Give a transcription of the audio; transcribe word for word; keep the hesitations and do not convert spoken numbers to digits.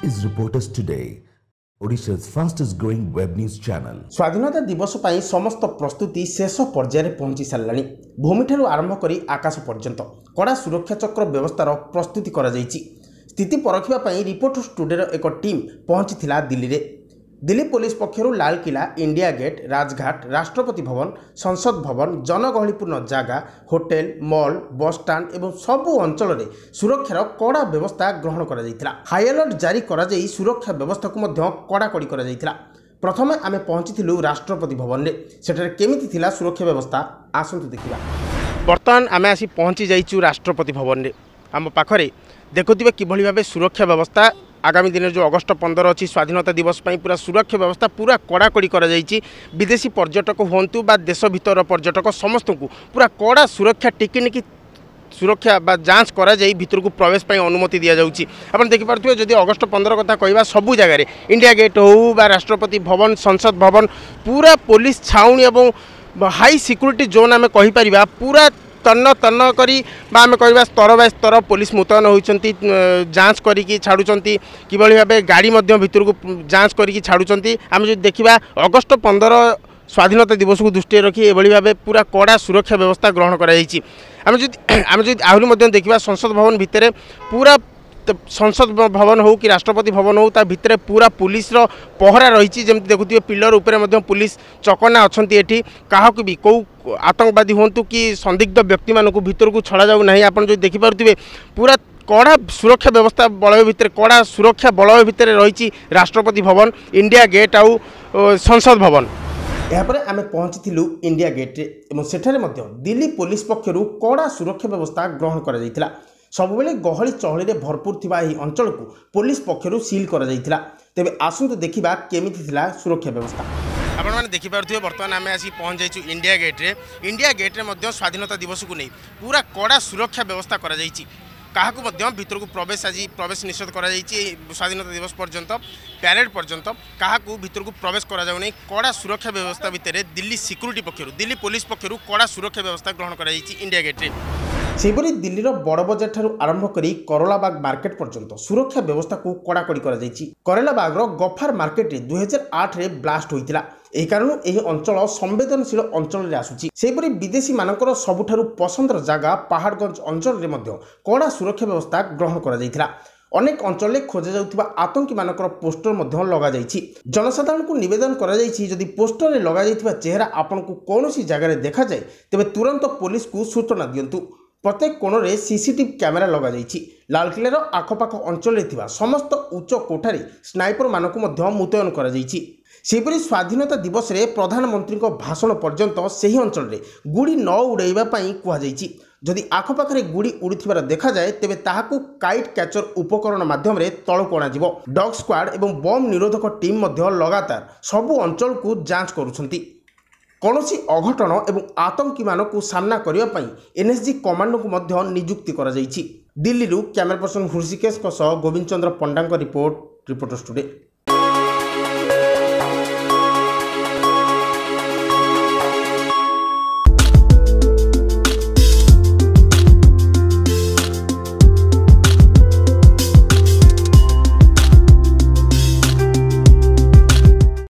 is Reporters Today, Odisha's fastest growing web news channel. स्वाधीनता दिवस पर समस्त प्रस्तुति शेष पर्यायर पहुंची साराणी। भूमि ठारू आरंभ करी आकाश पर्यंत कड़ा सुरक्षा चक्र व्यवस्थार प्रस्तुति करा जायछि। स्थिति परखिबा पई रिपोर्टर्स टुडे एक टीम पहुंची दिल्ली रे। दिल्ली पुलिस पक्षरु लाल किला, इंडिया गेट, राजघाट, राष्ट्रपति भवन, संसद भवन, जनगहलीपूर्ण जगह, होटेल, मॉल, बस स्टाण्ड एवं सबु अंचल में सुरक्षार कड़ा व्यवस्था ग्रहण करा जायतिला। हाई अलर्ट जारी करा जाई सुरक्षा व्यवस्था को मध्य कड़ाकड़ी करा जायतिला। प्रथमे आमे पहुंचीथिलु राष्ट्रपति भवन रे। सेठारे केमिति थिला सुरक्षा व्यवस्था आसंतु देखिबा। वर्तमान आमे आसी पहुंची जाइछु राष्ट्रपति भवन रे। आम पाखरे देखुथिबे किभଳି भाबे सुरक्षा व्यवस्था आगामी दिन जो अगस्ट पंद्रह अच्छी स्वाधीनता दिवस पर पूरा सुरक्षा व्यवस्था पूरा कड़ाकड़ी करा जायछि। विदेशी पर्यटक हुंतु बा देश भितर पर्यटक समस्त को पूरा कड़ा सुरक्षा टिकनिकी सुरक्षा बा जांच करा जाई भितर को प्रवेश पाई अनुमति दिया जाउछि। आपण देखि पारथुबे जदि अगस्ट पंद्रह कथा कहबा सबु जगह रे इंडिया गेट हो बा राष्ट्रपति भवन, संसद भवन पूरा पुलिस छाउनी एवं हाई सिक्योरिटी जोन आमे कहि परिबा पूरा तन्न तन्न करी बा आमे कहबा स्तर बाय स्तर पुलिस मुतयन होइचंती जांच करी की छाडुचंती किबळी भाबे गाड़ी मध्य भितर को जांच करी की छाडुचंती। आमे जो देखिबा अगस्ट पंद्रह स्वाधीनता दिवस को दृष्टि रखी एभली भाबे पूरा कड़ा सुरक्षा व्यवस्था ग्रहण करा जायछि। आमे जो आमे जो आहुरी मध्य देखिबा संसद भवन भितर पूरा संसद भवन हो कि राष्ट्रपति भवन हो ता भितर पूरा पुलिस रो पहरा रही। जमी देखुए पिलर उपरे मध्य पुलिस चकना अच्छा एटी क्या भी कौ आतंकवादी हूँ कि संदिग्ध व्यक्ति मान भीतर को छड़ा जाऊ ना। आप जो देखिपे पूरा कड़ा सुरक्षा व्यवस्था बलय भितर कड़ा सुरक्षा बलय भितर रही राष्ट्रपति भवन, इंडिया गेट आउ संसद भवन। यापर आम पहुंची इंडिया गेट रे। सेठारे मध्य दिल्ली पुलिस पक्षरु कड़ा सुरक्षा व्यवस्था ग्रहण करा जायतिला। सबुबले गहली चहली रे भरपूर थिबा एही अंचल को पुलिस पक्षरु सील करा जायतिला। तेबे आसंतु देखिबा केमिति थिला सुरक्षा व्यवस्था। आपण माने देखि पारथुबे वर्तमान आमे आसी पहुंच जाइछु इंडिया गेट रे। इंडिया गेट रे मध्य स्वाधीनता दिवस को नै पूरा कड़ा सुरक्षा व्यवस्था करा जायछि। काहाकु मध्य भितर को प्रवेश आज प्रवेश निषेध करा जायछि। स्वाधीनता दिवस पर्यंत पैरेड पर्यंत काहाकु भितर को प्रवेश करा जाउ नै। कड़ा सुरक्षा व्यवस्था भितर दिल्ली सिक्योरिटी पक्षरु दिल्ली पुलिस पक्षरु कड़ा सुरक्षा व्यवस्था ग्रहण करा जायछि इंडिया गेट रे। सेपरी दिल्लीर बड़ बजार ठारू आरंभ करी करेलाबाग मार्केट पर्यंत सुरक्षा व्यवस्था को कड़ाकड़ी करा जायछि। करेलाबागर गफार मार्केट रे दो हज़ार आठ रे ब्लास्ट होइतिला। एही कारण एही अंचल संवेदनशील अंचल रे आसुछि। सेपरी विदेशी मानकर सबुठारू पसंदर जगह पहाड़गंज अंचल रे मध्य कड़ा सुरक्षा व्यवस्था ग्रहण करा जायतिला। अनेक अंचल में खोजा जाउथिबा आतंकी मानकर पोस्टर मध्य लगा जायछि। जनसाधारण को निवेदन करा जायछि जदि पोस्टर रे लगा जायथिबा चेहरा आपन को कोनोसी जगह रे देखा जाय तेबे तुरंत पुलिस को सूचना दियंतु। प्रत्येक कोण में सीसीटीवी कैमेरा लगा जायछि। लालकिलार आखपाख अंचल में समस्त उच्च कोठारी स्नाइपर मानक मुतयन करा जायछि। सेपरी स्वाधीनता दिवस रे प्रधानमंत्री भाषण पर्यंत सही अंचल में गुड़ी न उड़ाइबा पई कुहा जायछि। जदि आखपाखे गुड़ी उड़ीथिबार देखा जाए तेबे ताहाकु काइट कैचर उपकरण माध्यम रे तळकु अणाजिवो। डॉग स्क्वाड एवं बम निरोधक टीम मध्य लगातार सबु अंचल को जांच करुछंती। कौनसी अघटन एवं आतंकी मानक सामना करने पर एनएसजी कमांडो को मध्य नियुक्ति करा जायछि। Delhi camera person Hrishikesh Govind Chandra Panda report reporters today.